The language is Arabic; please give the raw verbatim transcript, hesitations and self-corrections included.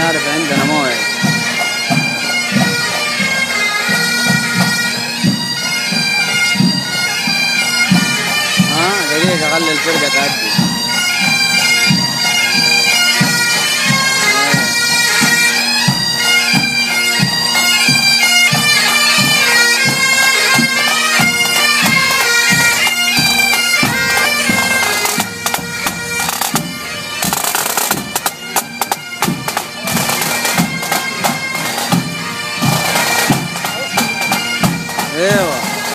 عارف عندنا موعد. ها دقيقة خلي الفرقة تعدي.